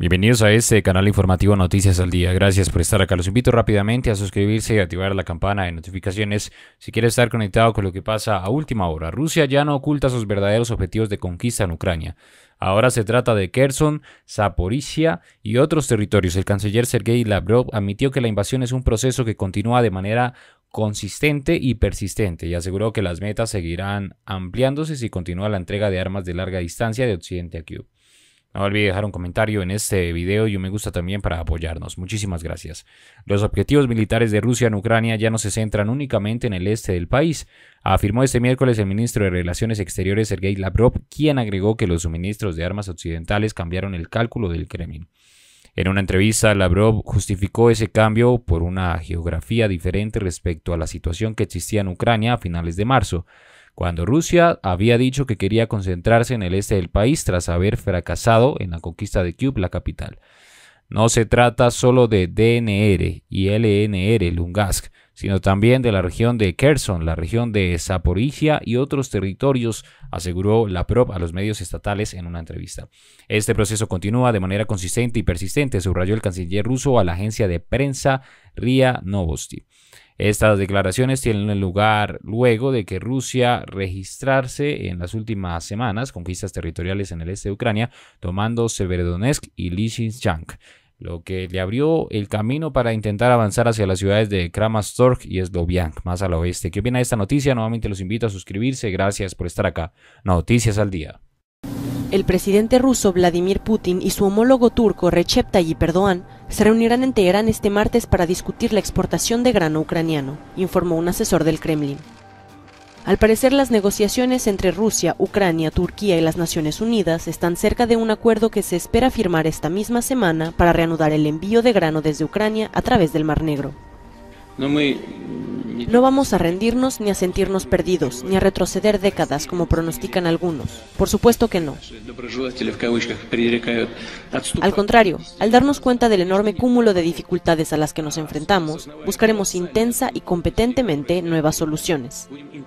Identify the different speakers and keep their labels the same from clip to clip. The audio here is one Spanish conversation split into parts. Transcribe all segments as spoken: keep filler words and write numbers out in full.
Speaker 1: Bienvenidos a este canal informativo Noticias al Día. Gracias por estar acá. Los invito rápidamente a suscribirse y activar la campana de notificaciones si quieres estar conectado con lo que pasa a última hora. Rusia ya no oculta sus verdaderos objetivos de conquista en Ucrania. Ahora se trata de Kherson, Zaporizhia y otros territorios. El canciller Sergei Lavrov admitió que la invasión es un proceso que continúa de manera consistente y persistente y aseguró que las metas seguirán ampliándose si continúa la entrega de armas de larga distancia de Occidente a Kiev. No olvide dejar un comentario en este video y un me gusta también para apoyarnos. Muchísimas gracias. Los objetivos militares de Rusia en Ucrania ya no se centran únicamente en el este del país, afirmó este miércoles el ministro de Relaciones Exteriores Sergei Lavrov, quien agregó que los suministros de armas occidentales cambiaron el cálculo del Kremlin. En una entrevista, Lavrov justificó ese cambio por una geografía diferente respecto a la situación que existía en Ucrania a finales de marzo, cuando Rusia había dicho que quería concentrarse en el este del país tras haber fracasado en la conquista de Kyiv, la capital. No se trata solo de D N R y L N R, Lugansk, sino también de la región de Kherson, la región de Zaporizhia y otros territorios, aseguró Lavrov a los medios estatales en una entrevista. Este proceso continúa de manera consistente y persistente, subrayó el canciller ruso a la agencia de prensa R I A Novosti. Estas declaraciones tienen lugar luego de que Rusia registrarse en las últimas semanas conquistas territoriales en el este de Ucrania, tomando Severodonetsk y Lysychansk, lo que le abrió el camino para intentar avanzar hacia las ciudades de Kramatorsk y Sloviansk, más al oeste. ¿Qué opina de esta noticia? Nuevamente los invito a suscribirse. Gracias por estar acá. Noticias al Día.
Speaker 2: El presidente ruso Vladimir Putin y su homólogo turco Recep Tayyip Erdogan se reunirán en Teherán este martes para discutir la exportación de grano ucraniano, informó un asesor del Kremlin. Al parecer, las negociaciones entre Rusia, Ucrania, Turquía y las Naciones Unidas están cerca de un acuerdo que se espera firmar esta misma semana para reanudar el envío de grano desde Ucrania a través del Mar Negro.
Speaker 3: No, muy...
Speaker 2: No vamos a rendirnos ni a sentirnos perdidos, ni a retroceder décadas como pronostican algunos. Por supuesto que no. Al contrario, al darnos cuenta del enorme cúmulo de dificultades a las que nos enfrentamos, buscaremos intensa y competentemente nuevas soluciones.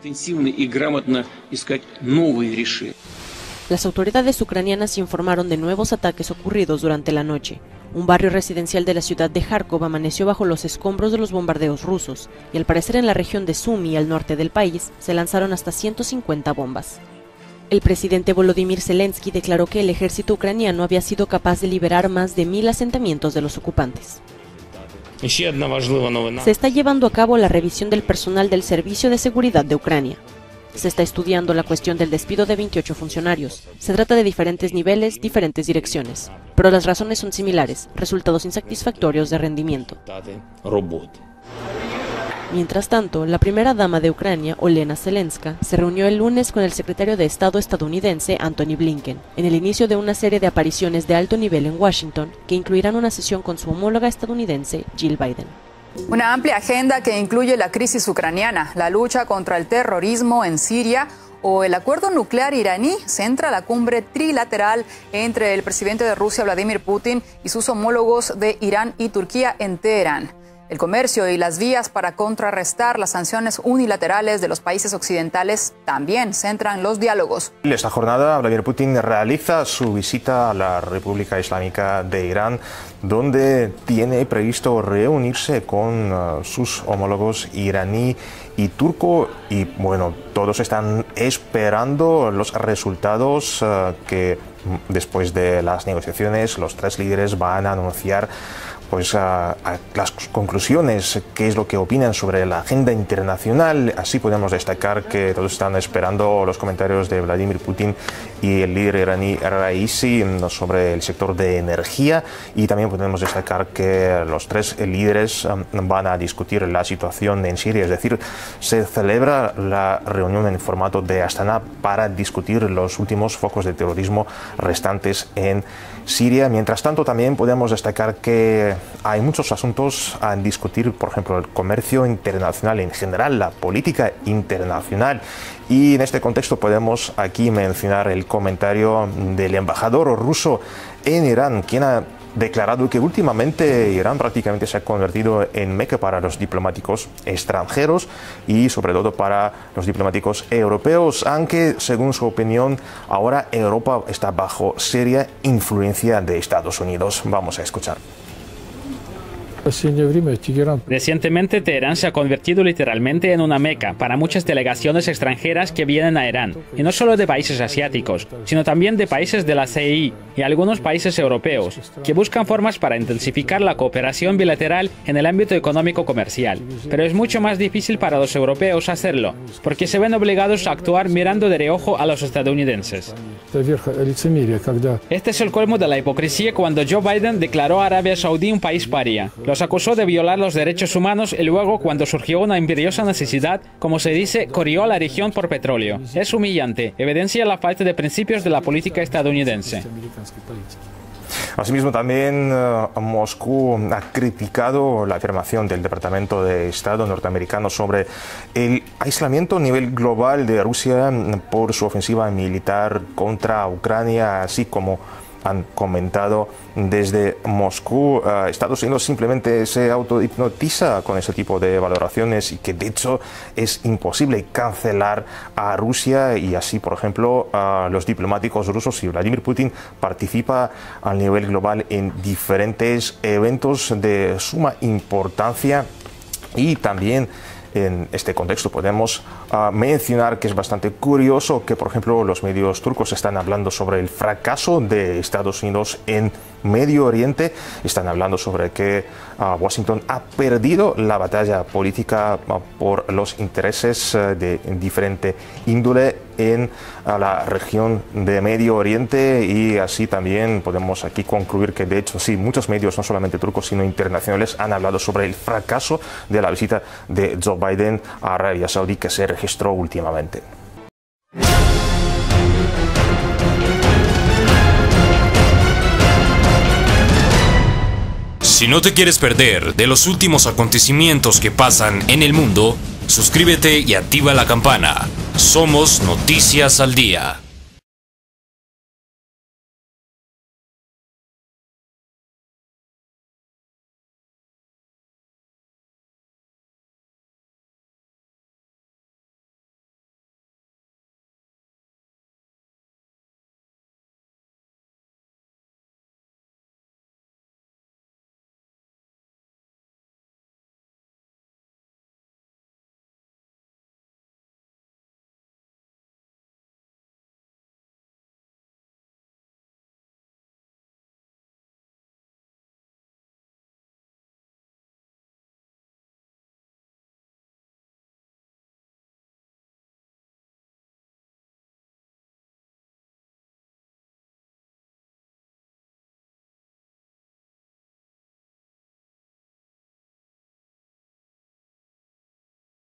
Speaker 2: Las autoridades ucranianas informaron de nuevos ataques ocurridos durante la noche. Un barrio residencial de la ciudad de Kharkov amaneció bajo los escombros de los bombardeos rusos, y al parecer en la región de Sumy, al norte del país, se lanzaron hasta ciento cincuenta bombas. El presidente Volodymyr Zelensky declaró que el ejército ucraniano había sido capaz de liberar más de mil asentamientos de los ocupantes. Se está llevando a cabo la revisión del personal del Servicio de Seguridad de Ucrania. Se está estudiando la cuestión del despido de veintiocho funcionarios. Se trata de diferentes niveles, diferentes direcciones. Pero las razones son similares, resultados insatisfactorios de rendimiento. Mientras tanto, la primera dama de Ucrania, Olena Zelenska, se reunió el lunes con el secretario de Estado estadounidense, Antony Blinken, en el inicio de una serie de apariciones de alto nivel en Washington, que incluirán una sesión con su homóloga estadounidense, Jill Biden.
Speaker 4: Una amplia agenda que incluye la crisis ucraniana, la lucha contra el terrorismo en Siria o el acuerdo nuclear iraní centra la cumbre trilateral entre el presidente de Rusia, Vladimir Putin, y sus homólogos de Irán y Turquía en Teherán. El comercio y las vías para contrarrestar las sanciones unilaterales de los países occidentales también centran los diálogos.
Speaker 5: Esta jornada, Vladimir Putin realiza su visita a la República Islámica de Irán, donde tiene previsto reunirse con uh, sus homólogos iraní y turco, y bueno, todos están esperando los resultados uh, que después de las negociaciones los tres líderes van a anunciar pues a, a las conclusiones, qué es lo que opinan sobre la agenda internacional. Así podemos destacar que todos están esperando los comentarios de Vladimir Putin y el líder iraní Raisi sobre el sector de energía, y también podemos destacar que los tres líderes van a discutir la situación en Siria, es decir, se celebra la reunión en formato de Astana para discutir los últimos focos de terrorismo restantes en Siria. Mientras tanto, también podemos destacar que hay muchos asuntos a discutir, por ejemplo, el comercio internacional en general, la política internacional. Y en este contexto podemos aquí mencionar el comentario del embajador ruso en Irán, quien ha declarado que últimamente Irán prácticamente se ha convertido en meca para los diplomáticos extranjeros y sobre todo para los diplomáticos europeos, aunque según su opinión ahora Europa está bajo seria influencia de Estados Unidos. Vamos a escuchar.
Speaker 3: Recientemente Teherán se ha convertido literalmente en una meca para muchas delegaciones extranjeras que vienen a Irán, y no solo de países asiáticos, sino también de países de la C I y algunos países europeos, que buscan formas para intensificar la cooperación bilateral en el ámbito económico-comercial. Pero es mucho más difícil para los europeos hacerlo, porque se ven obligados a actuar mirando de reojo a los estadounidenses. Este es el colmo de la hipocresía cuando Joe Biden declaró a Arabia Saudí un país paria. Los acusó de violar los derechos humanos y luego, cuando surgió una imperiosa necesidad, como se dice, corrió a la región por petróleo. Es humillante, evidencia la falta de principios de la política estadounidense.
Speaker 5: Asimismo, también uh, Moscú ha criticado la afirmación del Departamento de Estado norteamericano sobre el aislamiento a nivel global de Rusia por su ofensiva militar contra Ucrania, así como han comentado desde Moscú. Uh, Estados Unidos simplemente se autohipnotiza con ese tipo de valoraciones y que de hecho es imposible cancelar a Rusia, y así, por ejemplo, uh, los diplomáticos rusos y Vladimir Putin participa a nivel global en diferentes eventos de suma importancia. Y también en este contexto podemos uh, mencionar que es bastante curioso que, por ejemplo, los medios turcos están hablando sobre el fracaso de Estados Unidos en Medio Oriente. Están hablando sobre que uh, Washington ha perdido la batalla política uh, por los intereses uh, de diferente índole en uh, la región de Medio Oriente, y así también podemos aquí concluir que de hecho sí, muchos medios, no solamente turcos sino internacionales, han hablado sobre el fracaso de la visita de Joe Biden a Arabia Saudí que se registró últimamente.
Speaker 1: Si no te quieres perder de los últimos acontecimientos que pasan en el mundo, suscríbete y activa la campana. Somos Noticias al Día.